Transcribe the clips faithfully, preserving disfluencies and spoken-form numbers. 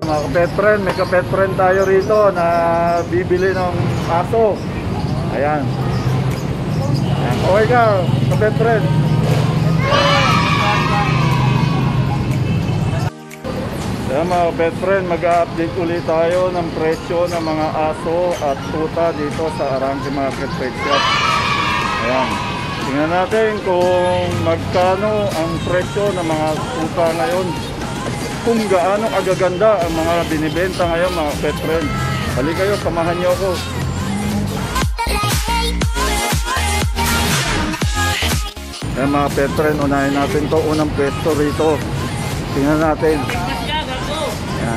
Mga ka-pet friend, may ka-pet friend tayo rito na bibili ng aso. Ayan. Ayan. Okay ka, ka-pet friend. Ayan mga ka-pet friend, mag-update ulit tayo ng presyo ng mga aso at tuta dito sa Arranque Market Pet Shop. Ayan. Tingnan natin kung magkano ang presyo ng mga tuta ngayon. Kung gaano agaganda ang mga binibenta ngayon mga pet friend. Halika kayo, samahan niyo ako. Ayan mga pet friend, unahin natin to unang pwesto rito. Tingnan natin. Ayan.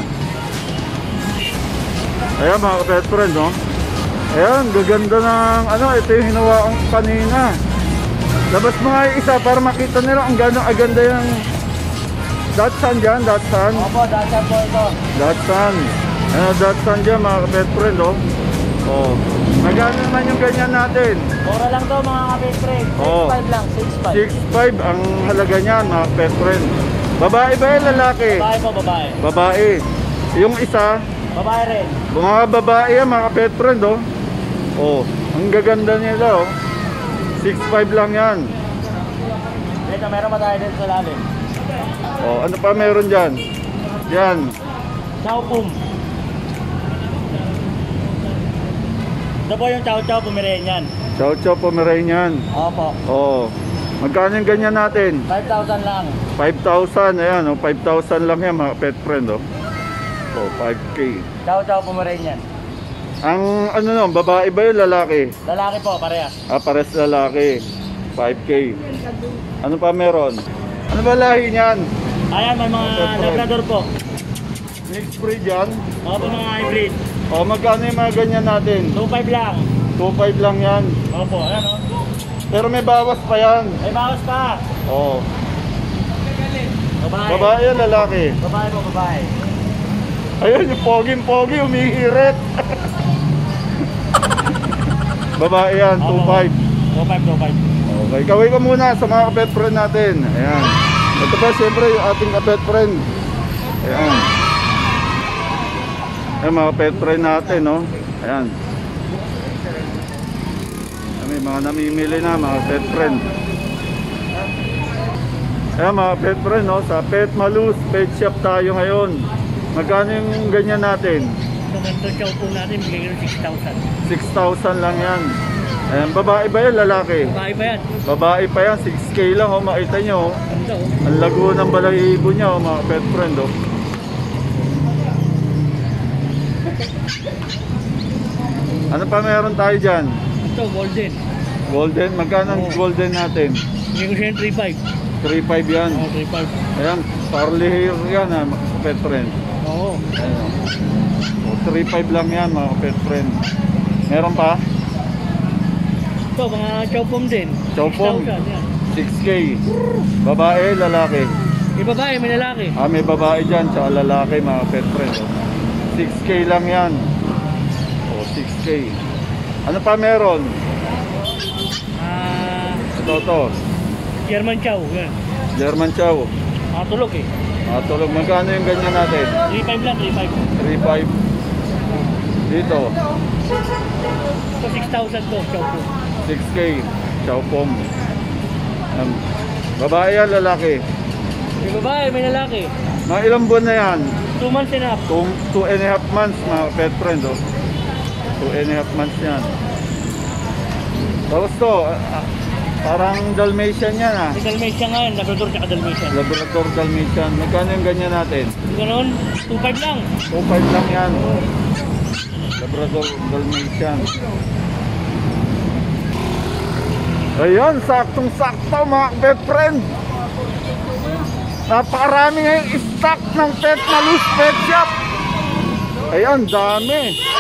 Ayan mga pet friend, no? Ayan, gaganda ng ano, ito yung hinawa ang kanina. Labas mga isa para makita nila ang gano'ng aganda yung Datsan dyan, Datsan. Opo, Datsan po ito. Datsan. Ano, Datsan dyan mga ka-pet friend, oh. Oh. Magkano naman yung ganyan natin? Mura lang to mga ka-pet friend. six Oh. five lang, six five. six five ang halaga niyan mga ka-pet friend. Babae ba yung lalaki? Babae po, babae. Babae. Yung isa? Babae rin. Mga babae yan mga ka-pet friend, oh. Oh. Ang gaganda nila, oh. six five lang yan. Ito, meron pa tayo dito sa lalim. Oh, ano pa meron dyan? Yan. Chow Pum. Ito po yung Chow Chow Pomeranian. Chow Chow Pomeranian. Opo. Oh. Magkano yung ganyan natin? five thousand lang. five thousand, ayan, oh, five thousand lang yan mga pet friend, oh. Oh, five K. Chow Chow Pomeranian. Ang ano no, babae ba yung lalaki? Lalaki po, parehas. Ah, pares lalaki. five K. Ano pa meron? Ano ba lahi niyan? Ayan, may mga labrador po. Mixed breed yan? Opo, mga hybrid. O, magkano yung mga ganyan natin? two five lang. two five lang yan. Opo, ayan o. Pero may bawas pa yan. May bawas pa. Oo. Babae. Babae yan, lalaki. Babae po, babae. Ayun, yung poging-pogi, umihirit. Babae yan, two five. two five, two five. Okay, kaway ka muna sa mga ka-pet friend natin. Ayan. Ito pa siyempre yung ating ka-pet friend. Ayan. Ayan mga pet friend natin, no? Ayan. May mga namimili na mga pet friend. Ayan mga pet friend, no? Sa Pet Malus Pet Shop tayo ngayon. Magkano yung ganyan natin? So, ganito chow po natin, bigay ko six thousand. six thousand lang yan. Ayan, babae ba yan, lalaki? Babae pa yan. Babae pa yan, six K lang, oh, makita nyo, oh. Ganda, oh. Ang lago ng balahibo niya, oh, mga pet friend, oh. Ano pa meron tayo dyan? Ito, golden. Golden, magkano ang Oh. golden natin? Bigay ko siya yung three five. three five yan. Oo, three five. Ayan, parley hair yan, ha, mga pet friend. Oo. Ayan, oh, three five lang yan, mga pet friend. Meron pa? Ito, mga chow pum din. Chow pum. six thousand, yan. six K. Babae, lalaki. May babae, may lalaki. Ah, may babae dyan, tsaka lalaki, mga pet friend, oh. six K lang yan. Oh, six K. Ano pa meron? Ah, Ito, ito. German chow. Yan. German Chow. Mga tulog eh. Ah, tulog. Magkano yung ganyan natin? three five lang, three five. three five. Dito, Ito, six thousand to, chow pum. six K. Chow pom. Um, babae yan, lalaki. May babae, may lalaki. Mga ilang buwan na yan? two months and a half. Two, two and a half months, mga pet friend, oh. Two and a half months yan. Tapos to, ah, ah, parang Dalmatian yan, ah. May Dalmatian nga yan, Labrador tsaka Dalmatian. Labrador Dalmatian. Magkano yung ganyan natin? Ganon, two five lang. two five lang yan. Labrador Dalmatian. Ayan, saktong-sakto mga pet friend. Napakarami ngayong stock ng Pet Malus Pet Shop. Ayan, dami.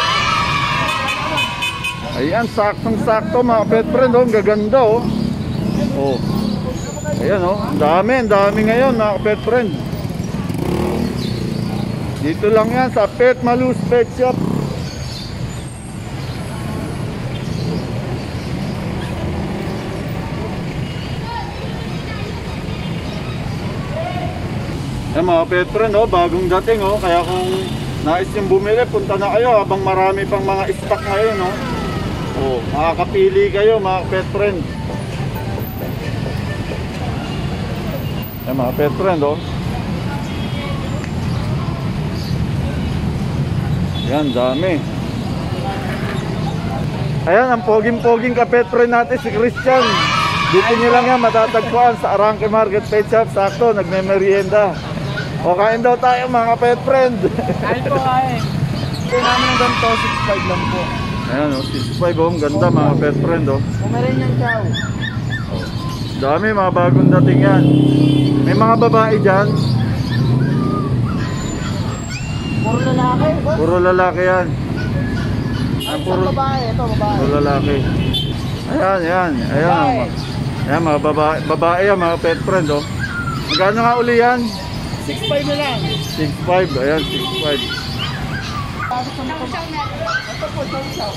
Ayan, saktong-sakto mga pet friend, oh. Ang gaganda, oh. Oh. Ayan, oh. Ang dami, ang dami ngayon mga pet friend. Dito lang yan sa Pet Malus Pet Shop. Ayan mga pet friend, oh, bagong dating, oh. Kaya kung nais yung bumili, punta na kayo habang marami pang mga stock ngayon, no? Oh, makakapili kayo mga pet friend. Ayan mga pet friend, oh. Yan, dami. Ayan, ang poging-poging ka pet friend natin si Christian. Dito nyo lang yan matatagpuan sa Arranque Market Pet Shop. Sakto, nagme-merienda. O kain daw tayo mga pet friend. Kain po kain. Ito namin ng ganito, six five lang po. Ayan o, six five o, ganda mga pet friend o. Pumirin yung chow. Dami, mga bagong dating yan. May mga babae dyan. Puro lalaki. Puro lalaki yan. Ay, puro babae, ito babae. Puro lalaki. Ayan, ayan, ayan. Ayan, mga babae, babae yan, mga pet friend o. Magkano nga uli yan? six five na lang. six five, ayan, six five. Ito po, chow chow.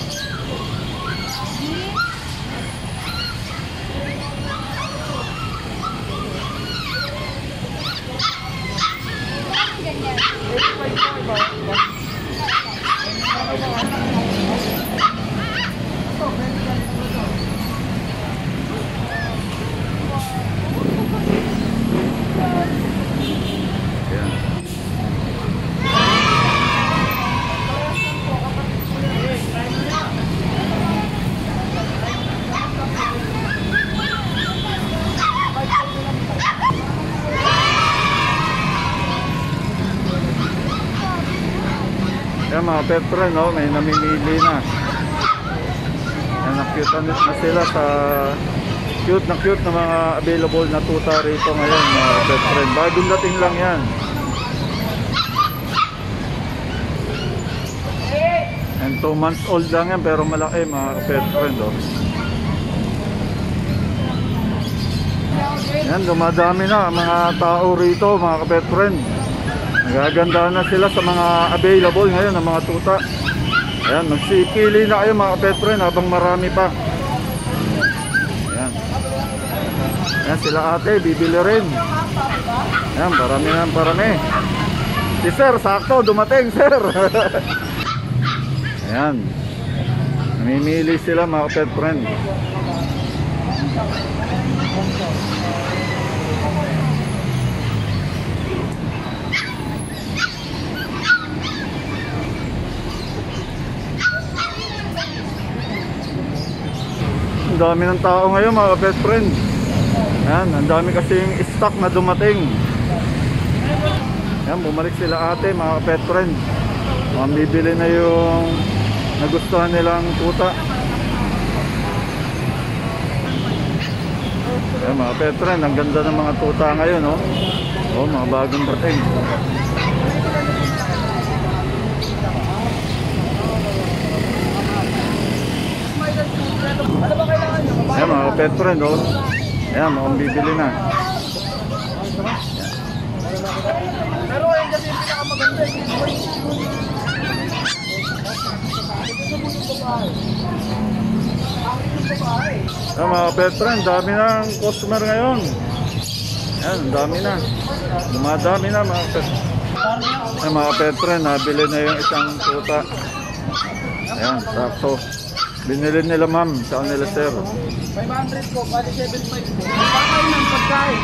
Yan mga pet friend, no? May namimili na. Yan, na-cute na sila sa cute na cute na mga available na tuta rito ngayon mga pet friend. Bagong dating lang yan. And two months old lang yan pero malaki mga pet friend, oh. Yan, dumadami na mga tao rito mga pet friend. Nagaganda na sila sa mga available ngayon ng mga tuta. Ayan, magsipili na kayo mga pet friend habang marami pa. Ayan. Ayan, sila ate, bibili rin. Ayan, parami na, parami. Si sir, sakto, dumating sir. Ayan. Namimili sila mga pet friend. Ang dami ng tao ngayon mga best friend. Ayan, ang dami kasing stock na dumating. Ayan, bumalik sila ate mga pet friend. Mamibili na yung nagustuhan nilang tuta. Ayan mga pet friend, ang ganda ng mga tuta ngayon, oh. Oh, mga bagong dating. Ayan mga pet friend, oh. Ayan, mga bibili na. Pero yan kasi yung pinakamaganda. Ayan mga pet friend, dami ng customer ngayon. Ayan, dami na. Dumadami na mga pet. Ayan mga pet friend, nabili na yung isang tuta. Ayan, sakto. Binili nila ma'am, sa nila sir. five hundred po, bali seven five po. Pakain ng pagkain.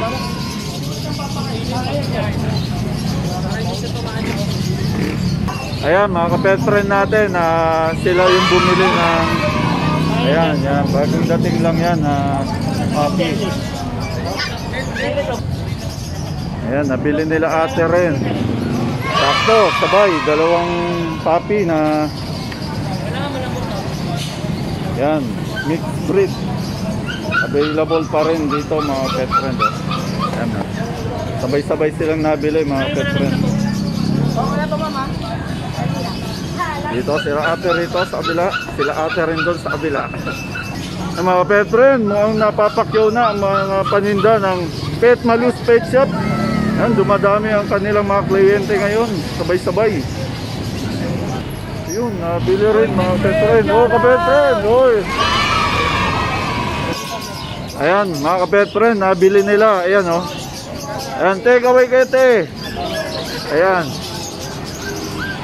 Ayan, mga ka-pet friend natin, na uh, sila yung bumili ng, ayan, yan, bagong dating lang yan na uh, puppy. Ayan, nabili nila ate rin. Sakto, sabay, dalawang puppy na, yan, mixed breed. Available pa rin dito mga pet friend. Ayan, sabay-sabay silang nabili mga pet friend. Dito sila ate rito sa kabila, sila ate rin doon sa kabila. Ang mga pet friend, mukhang napapakyaw na ang mga paninda ng Pet Malus Pet Shop. Ayan, dumadami ang kanilang mga kliyente ngayon, sabay-sabay. Yun, nabili rin mga pet friend. Oh, ka-pet friend, oy. Ayan, mga ka-pet friend, nabili nila. Ayan, oh. Ayan, take away kayo, te. Ayan.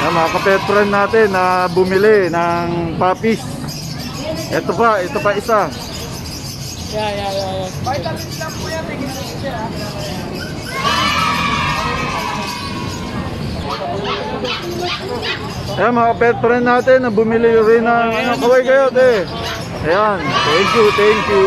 Yan, mga ka-pet friend natin na bumili ng puppies. Ito pa, ito pa isa. Yeah, yeah, yeah, yeah. Vitamins lang po yan, may ginagawa siya. Ayan, mga pet friend natin na bumili rin ng ano, kaway kayo, te. Ayan, thank you, thank you.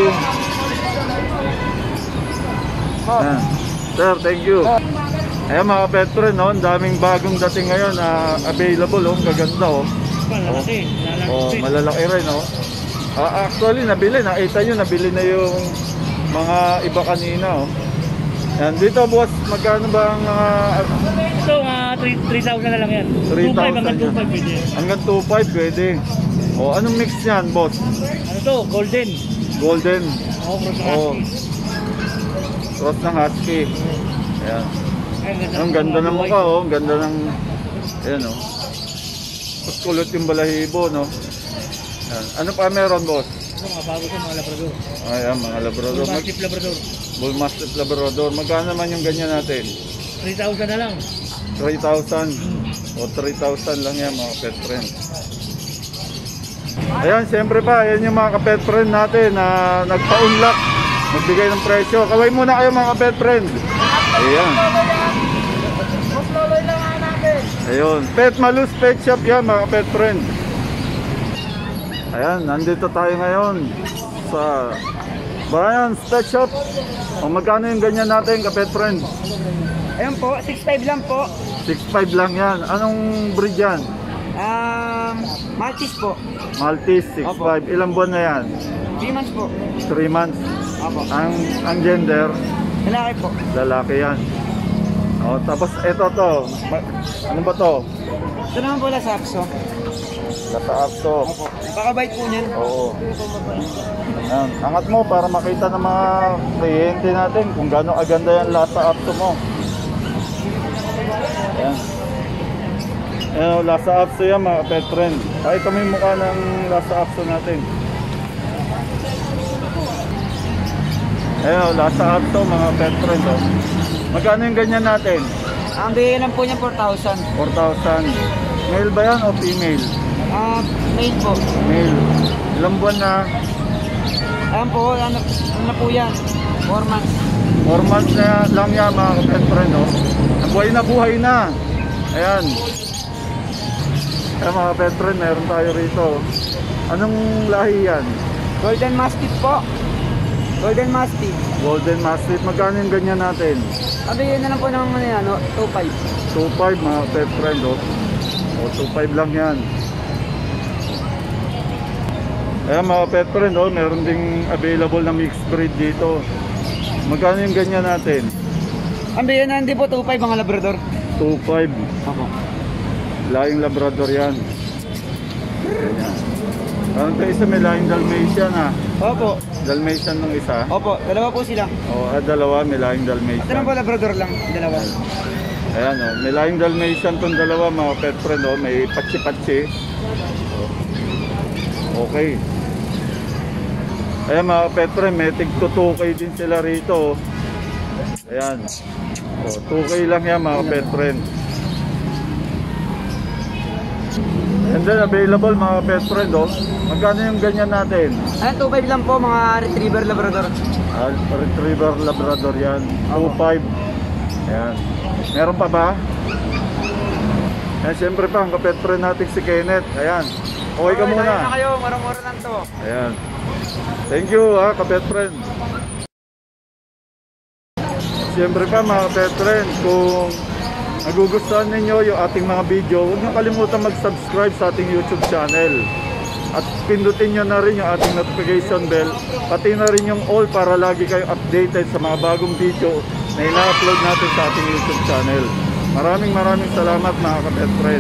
Ayan. Sir, thank you. Ayan, mga pet friend, no? Ang daming bagong dating ngayon na available, oh. Gaganda, oh. Malalaki. Oh, malalaki rin, oh. Ah, actually, nabili. Nakita nyo, nabili na yung mga iba kanina, oh. Yan, dito boss, magkano ba ang uh, So, uh, three thousand na lang yan. three thousand hanggang two five pwede. hanggang two five pwede. O, anong mix niyan, boss? Ano to? Golden. Golden. Oh, cross ng Oh. husky. Cross ng husky. Ayan. Ay, Ang ganda ng mukha, oh. Ang ganda ng, ayan, oh. Mas kulot yung balahibo, no? Ayan. Ano pa meron, boss? Ito, mga bago sa mga labrador. Ayan, mga labrador. Mag Mastiff labrador. Bull Mastiff Labrador. Magkano naman yung ganyan natin? three thousand na lang. three thousand. O three thousand lang yan, mga pet friend. Ayan, siyempre pa, yan yung mga ka-pet friend natin na nagpa-unlock, magbigay ng presyo. Kaway muna kayo, mga ka-pet friend. Ayan. Mas loloy lang nga natin. Ayun, Pet Malus Pet Shop yan, mga ka-pet friend. Ayan, nandito tayo ngayon sa Brian's Pet Shop. O magkano yung ganyan natin, ka-pet friend? Ayun po, six five lang po. six five lang yan. Anong breed yan? Um, Maltese po. Maltese, six five. Ilang buwan na yan? three months po. three months. Opo. Ang, ang gender, Lalaki po. lalaki yan. O, tapos ito to. Ma- Ano ba to? Ito naman po Lasapso. Kataas to. Opo. Pakabait po niyan. Oo. Ayan. Angat mo para makita ng mga kliyente natin kung gaano aganda yung lasa apso mo. Ayan. Ayan, lasa apso yan, mga pet friend. Pakita mo yung mukha ng lasa apso natin. Ayan, lasa apso, mga pet friend. Oh. Magkano yung ganyan natin? Ang bigay lang po niya four thousand. four thousand. Male ba yan o female? Ah, made po. Male. Ilang buwan na? Ayan po, ano, ano na po yan? four months. four months na lang yan, mga pet friend. Oh. Buhay na buhay na. Ayan. Ayan, mga pet friend, meron tayo rito. Anong lahi yan? Golden Mastiff po. Golden Mastiff. Golden Mastiff. Magkano yung ganyan natin? Ang bigay na lang po ng ano yan, no? two five. two five, mga pet friend. Oh. O, two five lang yan. Ayan, mga pet friend. Oh. Meron ding available na mixed breed dito. Magkano yung ganyan natin? Ang bigay na hindi po two five mga Labrador. two five. Opo. Laing Labrador yan. Ganyan. Parang ito isa may laing Dalmatian, ha? Opo. Dalmatian nung isa. Opo, dalawa po sila. O, ah, dalawa, may laing At Dalmatian. naman po Labrador lang, dalawa. Ayan, oh, may laing Dalmatian tong dalawa, mga pet friend. Oh, may patsi-patsi. Oh. Okay. Ayan, mga pet friend, may tig two K din sila rito. Oh. Ayan. Oh, two K lang yan, mga pet friend. And then available, mga pet friend. Oh. Magkano yung ganyan natin? Ayan, two five lang po mga Retriever Labrador. Ah, Retriever Labrador yan. two five. Ayan. Meron pa ba? Ayan, siyempre pa, ang kapet friend natin si Kenneth. Ayan. Okay ka muna. Ayan na kayo, marang-mara lang to. Ayan. Thank you, ha, kapet friend. Siyempre pa, mga kapet friend, kung nagugustuhan ninyo yung ating mga video, huwag nyo kalimutan mag-subscribe sa ating YouTube channel. At pindutin nyo na rin yung ating notification bell, pati na rin yung all para lagi kayo updated sa mga bagong video na ina-upload natin sa ating YouTube channel. Maraming maraming salamat, mga kapet friend.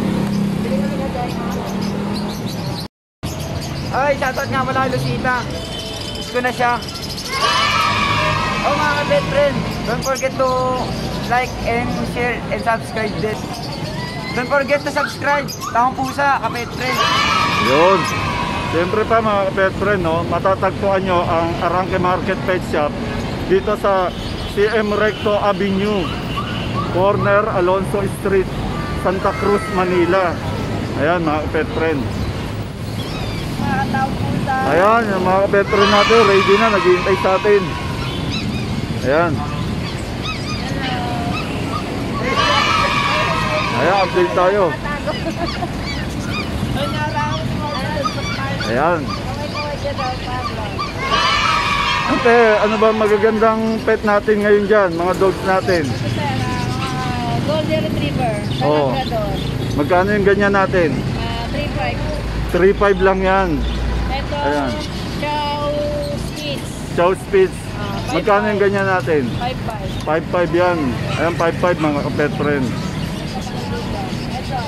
Ay, shoutout nga pala kay Lucita. Miss ko na siya. Oh, mga kapet friend, don't forget to like and share and subscribe din. Don't forget to subscribe. Takong pusa, kapet friend. Yun. Siyempre pa, mga pet friend, no, matatagpuan nyo ang ARRANQUE Market Pet Shop dito sa C M Recto Avenue, corner Alonso Street, Santa Cruz, Manila. Ayan mga pet friend. Ayan, yung mga pet friend natin, ready na, naghihintay sa atin. Ayan. Ayan, update tayo. Ayan. Ate, ano ba magagandang pet natin ngayon dyan? Mga dogs natin. Golden Retriever. Oo. Magkano yung ganyan natin? three five. three five lang yan. Ito, Ayan. Chow Spitz. Chow Spitz. Ah, Magkano yung ganyan natin? five five. five five yan. Ayan, five five mga pet friend. Ito.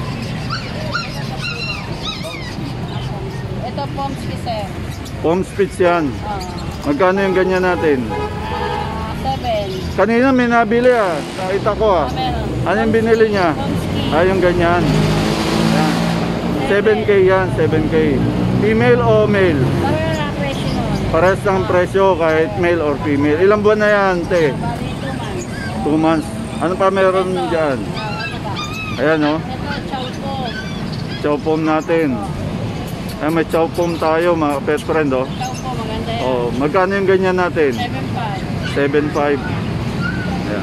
Ito, Pom Spitz eh. Pom Spitz yan. Ah, Magkano yung ganyan natin? ah, seven. Kanina may nabili ah. Nakita ko ah. Ah, meron. Ano yung binili niya? Pomsky. Ah, yung ganyan. Ayan. seven K yan, seven K. Female o male? Parang na presyo nun. Pares ng presyo kahit male or female. Ilang buwan na yan, te? Bali, two months. two months. Ano pa meron Ito, dyan? ah, ano ba? Ayan oh. Ito, Chow Pom. Chow Pom natin. Ayan, may Chow Pom tayo mga pet friend oh. Chow Pom, maganda yan. Oh, magkano yung ganyan natin? seven five. seven five. Ayan.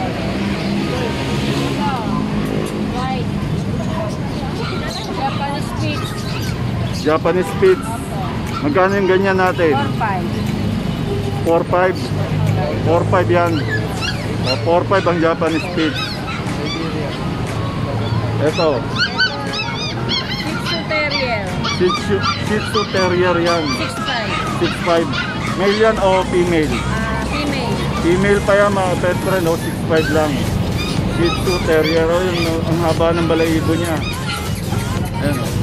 Ito, white. Japanese Spitz. Japanese Spitz. Magkano yung ganyan natin? four five. four five. four five yan. Oh, four five ang Japanese Spitz. Ito. Shih Tzu Terrier. Shih Tzu, Shih Tzu Terrier yan. six five. six five. Male yan o female? Ah, female. Female pa yan mga pet friend oh. six five lang. Shih Tzu Terrier oh. Yung, ang haba ng balahibo niya. Ayan oh.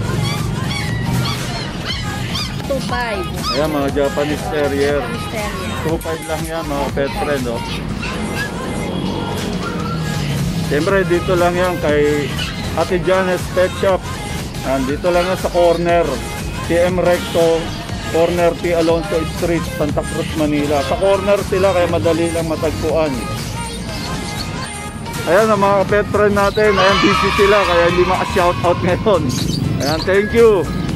two five. Ayan mga Japanese Terrier. Japanese Terrier. two five lang yan mga pet friend oh. Siyempre dito lang yan kay Ate Janes Pet Shop. Ayan, dito lang yan sa corner T M Recto, corner P. Alonso Street, Santa Cruz, Manila. Sa corner sila kaya madali lang matagpuan. Ayan ang mga pet friend natin. Ayan, busy sila kaya hindi maka-shoutout ngayon. Ayan, thank you.